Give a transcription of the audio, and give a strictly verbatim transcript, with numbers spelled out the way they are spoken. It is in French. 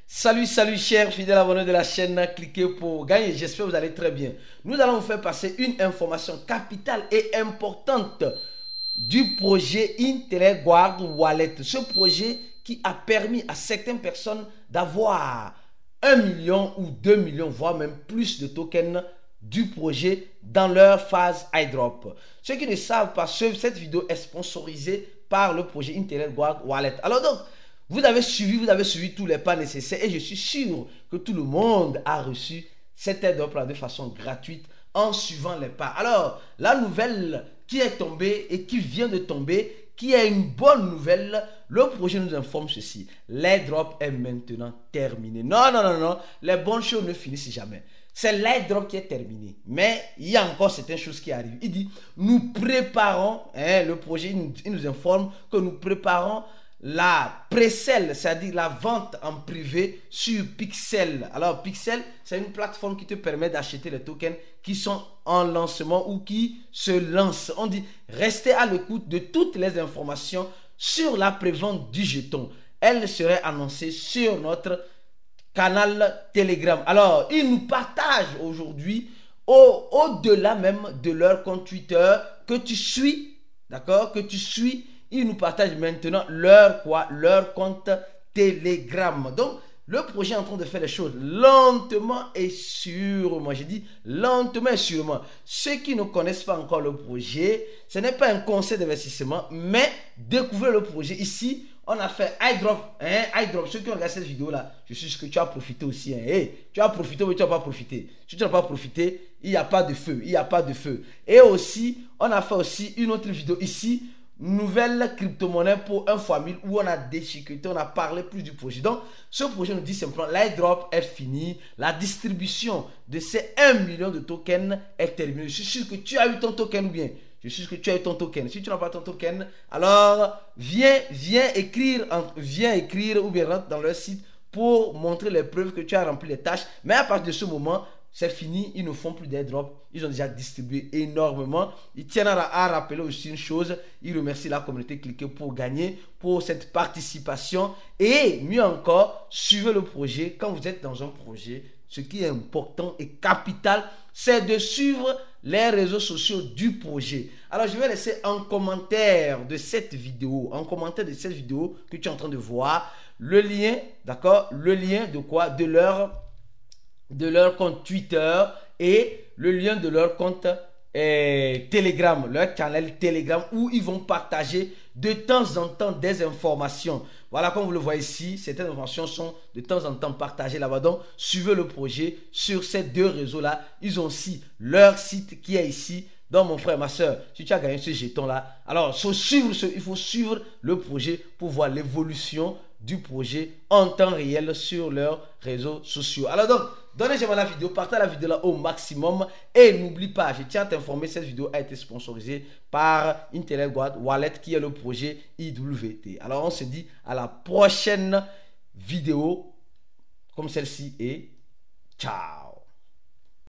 Salut, salut chers fidèles abonnés de la chaîne, cliquez pour gagner, j'espère que vous allez très bien. Nous allons vous faire passer une information capitale et importante du projet IntelliGuard Wallet. Ce projet qui a permis à certaines personnes d'avoir un million ou deux millions, voire même plus de tokens du projet dans leur phase iDrop. Ceux qui ne savent pas, cette vidéo est sponsorisée par le projet IntelliGuard Wallet. Alors donc, vous avez suivi, vous avez suivi tous les pas nécessaires et je suis sûr que tout le monde a reçu cette airdrop là de façon gratuite en suivant les pas. Alors, la nouvelle qui est tombée et qui vient de tomber, qui est une bonne nouvelle, le projet nous informe ceci. L'airdrop est maintenant terminé. Non, non, non, non, les bonnes choses ne finissent jamais. C'est l'airdrop qui est terminé. Mais il y a encore certaines choses qui arrivent. Il dit, nous préparons, hein, le projet, il nous, il nous informe que nous préparons la pré-sell, c'est-à-dire la vente en privé sur Pixel. Alors Pixel, c'est une plateforme qui te permet d'acheter les tokens qui sont en lancement ou qui se lancent. On dit, restez à l'écoute de toutes les informations sur la prévente du jeton. Elle serait annoncée sur notre canal Telegram. Alors, ils nous partagent aujourd'hui, au, au-delà même de leur compte Twitter, que tu suis, d'accord, que tu suis, ils nous partagent maintenant leur quoi, leur compte Telegram. Donc, le projet est en train de faire les choses lentement et sûrement. J'ai dit lentement et sûrement. Ceux qui ne connaissent pas encore le projet, ce n'est pas un conseil d'investissement, mais découvrez le projet. Ici, on a fait iDrop. Hein, iDrop. Ceux qui ont regardé cette vidéo-là, je suis sûr que tu as profité aussi. Hein. Hey, tu as profité, mais tu n'as pas profité. Si tu n'as pas profité, il n'y a pas de feu. Il n'y a pas de feu. Et aussi, on a fait aussi une autre vidéo ici. Nouvelle crypto-monnaie pour un fois mille où on a déchiqueté, on a parlé plus du projet. Donc, ce projet nous dit simplement, l'airdrop est fini, la distribution de ces un million de tokens est terminée. Je suis sûr que tu as eu ton token ou bien, je suis sûr que tu as eu ton token. Si tu n'as pas ton token, alors viens, viens écrire, viens écrire ou bien rentre dans leur site pour montrer les preuves que tu as rempli les tâches. Mais à partir de ce moment, c'est fini, ils ne font plus d'airdrop. Ils ont déjà distribué énormément. Ils tiennent à, à rappeler aussi une chose. Ils remercient la communauté cliquez pour gagner, pour cette participation. Et mieux encore, suivez le projet. Quand vous êtes dans un projet, ce qui est important et capital, c'est de suivre les réseaux sociaux du projet. Alors, je vais laisser en commentaire de cette vidéo, en commentaire de cette vidéo que tu es en train de voir, le lien, d'accord? Le lien de quoi? De leur de leur compte Twitter et le lien de leur compte euh, Telegram, leur canal Telegram où ils vont partager de temps en temps des informations. Voilà, comme vous le voyez ici, certaines informations sont de temps en temps partagées là-bas. Donc, suivez le projet sur ces deux réseaux-là. Ils ont aussi leur site qui est ici. Donc, mon frère, ma soeur, si tu as gagné ce jeton-là, alors il faut, suivre ce, il faut suivre le projet pour voir l'évolution du projet en temps réel sur leurs réseaux sociaux. Alors donc, donnez j'aime à la vidéo, partagez la vidéo là au maximum et n'oublie pas, je tiens à t'informer, cette vidéo a été sponsorisée par IntelliGuard Wallet qui est le projet I W T. Alors on se dit à la prochaine vidéo comme celle-ci et ciao.